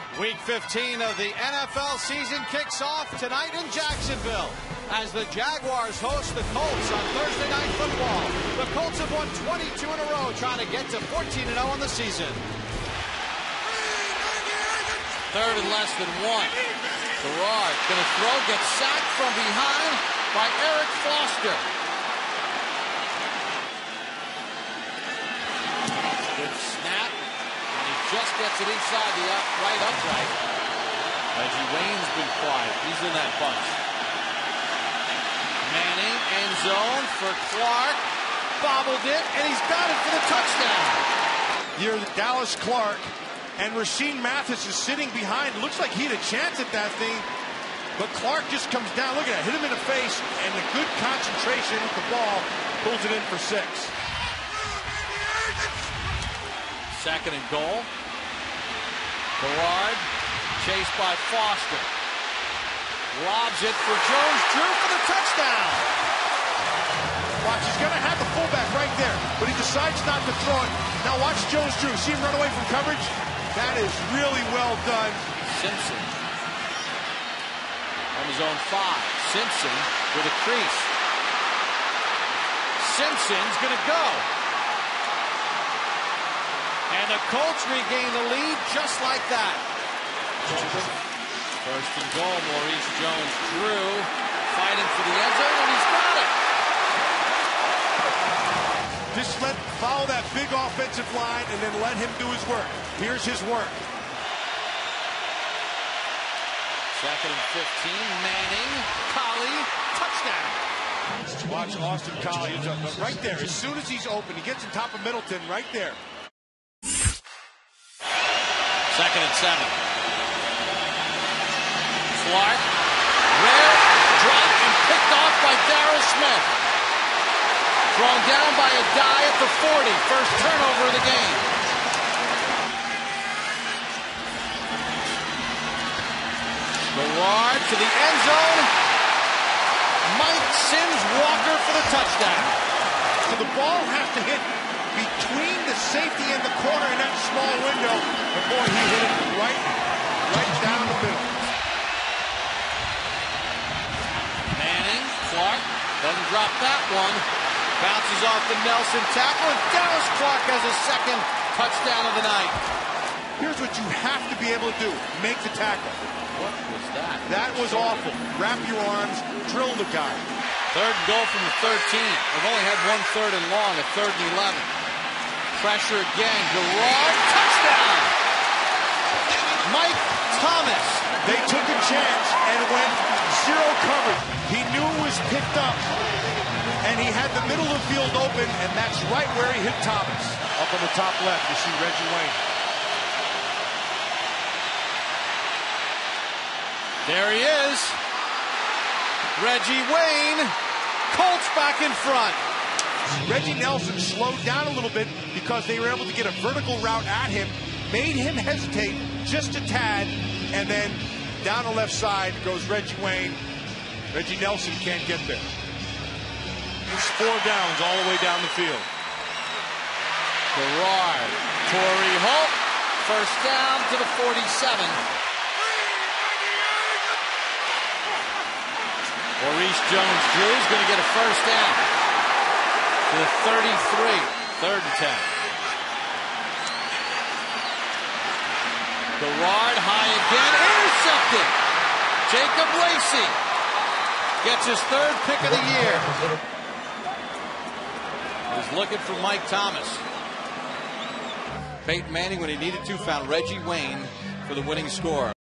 Week 15 of the NFL season kicks off tonight in Jacksonville as the Jaguars host the Colts on Thursday Night Football. The Colts have won 22 in a row, trying to get to 14-0 on the season. Third and less than one. Garrard going to throw, gets sacked from behind by Eric Foster. Good snap. Just gets it inside the right upright. Reggie Wayne's been quiet. He's in that bunch. Manning, end zone for Clark. Bobbled it, and he's got it for the touchdown. You're Dallas Clark, and Rashean Mathis is sitting behind. Looks like he had a chance at that thing, but Clark just comes down. Look at that, hit him in the face, and the good concentration with the ball pulls it in for 6. Second and goal. Garrard, chased by Foster. Lobs it for Jones-Drew for the touchdown. Watch, he's going to have the fullback right there, but he decides not to throw it. Now watch Jones-Drew. See him run away from coverage? That is really well done. Simpson on his own 5. Simpson with a crease. Simpson's going to go. And the Colts regain the lead just like that. First and goal, Maurice Jones-Drew fighting for the end zone, and he's got it. Just follow that big offensive line and then let him do his work. Here's his work. Second and 15, Manning, Collie, touchdown. Watch Austin Collie, right there. As soon as he's open, he gets on top of Middleton right there. Second and 7. Clark, rare drop and picked off by Darryl Smith. Thrown down by a die at the 40. First turnover of the game. Garrard to the end zone. Mike Sims Walker for the touchdown. So the ball has to hit between the safety and the corner in that small window. But boy, he hit it right down the middle. Manning, Clark, doesn't drop that one. Bounces off the Nelson tackle, and Dallas Clark has a second touchdown of the night. Here's what you have to be able to do. Make the tackle. What was that? That was awful. Wrap your arms, drill the guy. Third and goal from the 13. They've only had 1 third and long at 3rd and 11. Pressure again. Garrard, touchdown! Mike Thomas. They took a chance and went zero coverage. He knew it was picked up, and he had the middle of the field open, and that's right where he hit Thomas. Up on the top left, you see Reggie Wayne. There he is. Reggie Wayne. Colts back in front. Reggie Nelson slowed down a little bit because they were able to get a vertical route at him, made him hesitate just a tad, and then down the left side goes Reggie Wayne. Reggie Nelson can't get there. It's 4 downs all the way down the field. Garrard, Torrey Holt, first down to the 47. Maurice Jones-Drew is going to get a first down to the 33, 3rd and 10. Garrard high again, intercepted. Jacob Lacey gets his 3rd pick of the year. He's looking for Mike Thomas. Peyton Manning, when he needed to, found Reggie Wayne for the winning score.